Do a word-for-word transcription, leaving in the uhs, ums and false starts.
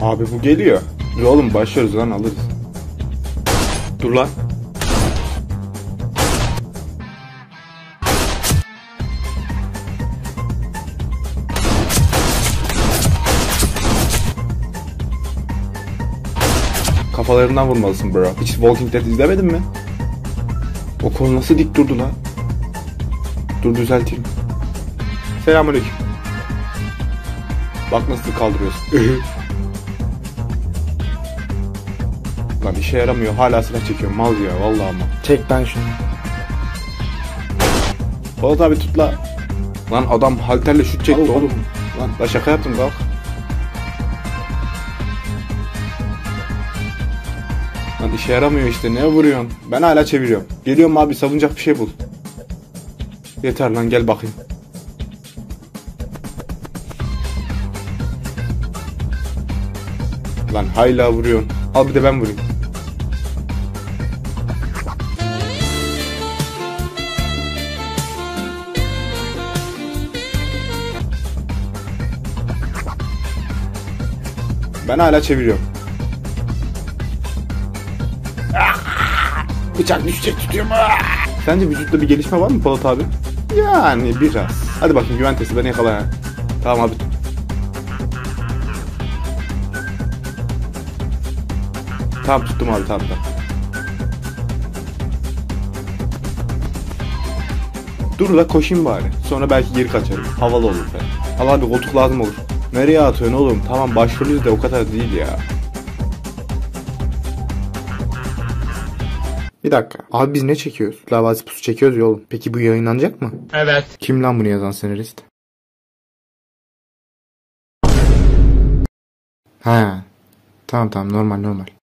Abi bu geliyor. Dur oğlum başlıyoruz lan, alırız. Dur lan. Kafalarından vurmalısın bro. Hiç Walking Dead izlemedin mi? O kol nasıl dik durdu lan? Dur düzelteyim. Selamünaleyküm. Bak nasıl kaldırıyorsun. Lan işe yaramıyor. Hala silah çekiyor. Mal ya vallahi ama. Çek ben şunu. Polat abi tut la. Lan adam halterle şut çekti oğlum. oğlum. Lan la şaka yaptım kalk. Lan işe yaramıyor işte, ne vuruyorsun? Ben hala çeviriyorum. Geliyorum abi, savunacak bir şey bul. Yeter lan, gel bakayım. Lan hala vuruyorsun. Al bir de ben vurayım. Ben hala çeviriyorum. Bıçak düşecek, tutuyorum. Sence vücutta bir gelişme var mı Polat abi? Yani biraz. Hadi bakayım güven testi, beni yakala ya. Tamam abi. Tamam tuttum abi, tamam tamam. Dur la koşayım bari. Sonra belki geri kaçarım. Havalı olur falan. Al abi, koltuk lazım olur. Nereye atıyorsun oğlum? Tamam başvuruyoruz da o kadar değil ya. Bir dakika. Abi biz ne çekiyoruz? Lavazı pusu çekiyoruz ya oğlum. Peki bu yayınlanacak mı? Evet. Kim lan bunu yazan senarist? Ha. Tamam tamam, normal normal.